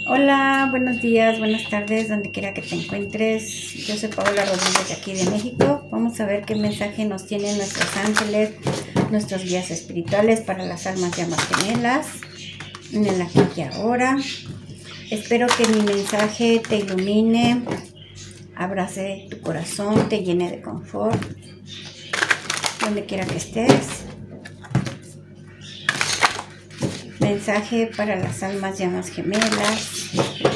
Hola, buenos días, buenas tardes, donde quiera que te encuentres. Yo soy Paola Rodríguez de aquí de México. Vamos a ver qué mensaje nos tienen nuestros ángeles, nuestros guías espirituales para las almas llamas gemelas en el aquí y ahora. Espero que mi mensaje te ilumine, abrace tu corazón, te llene de confort, donde quiera que estés. Mensaje para las almas llamas gemelas.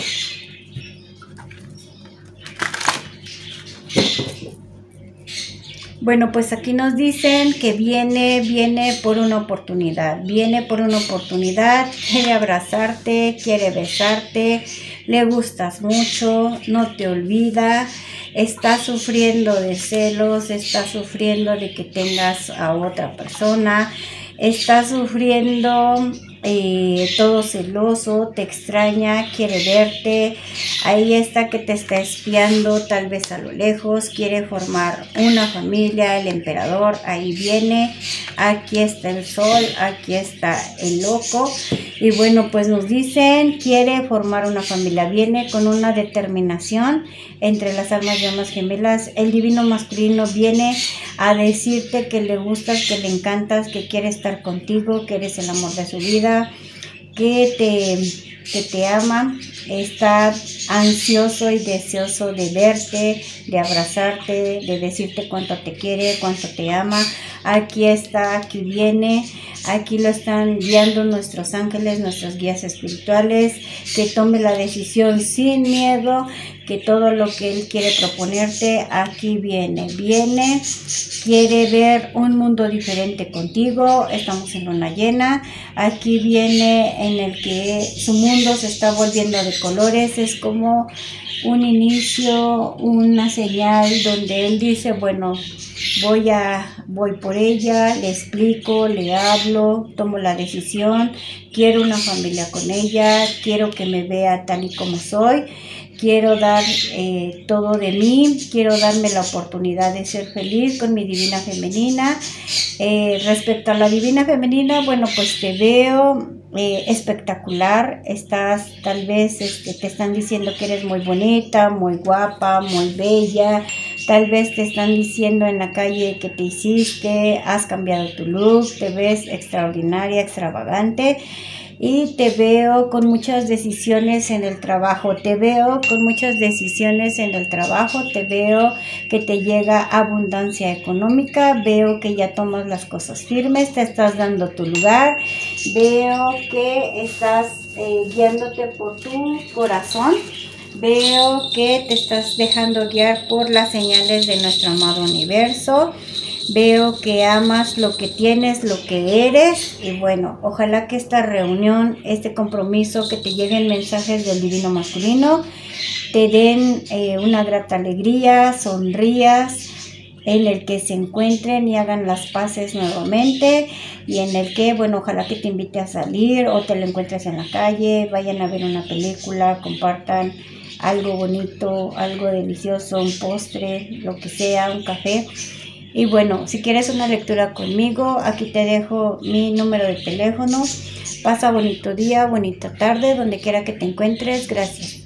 Bueno, pues aquí nos dicen que viene por una oportunidad, quiere abrazarte, quiere besarte, le gustas mucho, no te olvida, está sufriendo de celos, está sufriendo de que tengas a otra persona, está sufriendo todo celoso, te extraña, quiere verte, ahí está que te está espiando tal vez a lo lejos, quiere formar una familia, el emperador, ahí viene, aquí está el sol, aquí está el loco, y bueno, pues nos dicen, quiere formar una familia, viene con una determinación entre las almas llamas gemelas, el divino masculino viene a decirte que le gustas, que le encantas, que quiere estar contigo, que eres el amor de su vida, que te ama, está ansioso y deseoso de verte, de abrazarte, de decirte cuánto te quiere, cuánto te ama. Aquí está, aquí viene, aquí lo están guiando nuestros ángeles, nuestros guías espirituales, que tome la decisión sin miedo, que todo lo que él quiere proponerte, aquí viene, quiere ver un mundo diferente contigo, estamos en luna llena, aquí viene en el que su mundo se está volviendo de colores, es como un inicio, una señal donde él dice, bueno, voy por ella, le explico, le hablo, tomo la decisión, quiero una familia con ella, quiero que me vea tal y como soy, quiero dar todo de mí, quiero darme la oportunidad de ser feliz con mi divina femenina. Respecto a la divina femenina, bueno, pues te veo espectacular, estás tal vez, te están diciendo que eres muy bonita, muy guapa, muy bella, tal vez te están diciendo en la calle que te hiciste, has cambiado tu look, te ves extraordinaria, extravagante. Y te veo con muchas decisiones en el trabajo, te veo que te llega abundancia económica, veo que ya tomas las cosas firmes, te estás dando tu lugar, veo que estás guiándote por tu corazón, veo que te estás dejando guiar por las señales de nuestro amado universo. Veo que amas lo que tienes, lo que eres, y bueno, ojalá que esta reunión, este compromiso, que te lleguen mensajes del divino masculino, te den una grata alegría, sonrías, en el que se encuentren y hagan las paces nuevamente, y en el que, bueno, ojalá que te invite a salir o te lo encuentres en la calle, vayan a ver una película, compartan algo bonito, algo delicioso, un postre, lo que sea, un café. Y bueno, si quieres una lectura conmigo, aquí te dejo mi número de teléfono. Pasa bonito día, bonita tarde, donde quiera que te encuentres. Gracias.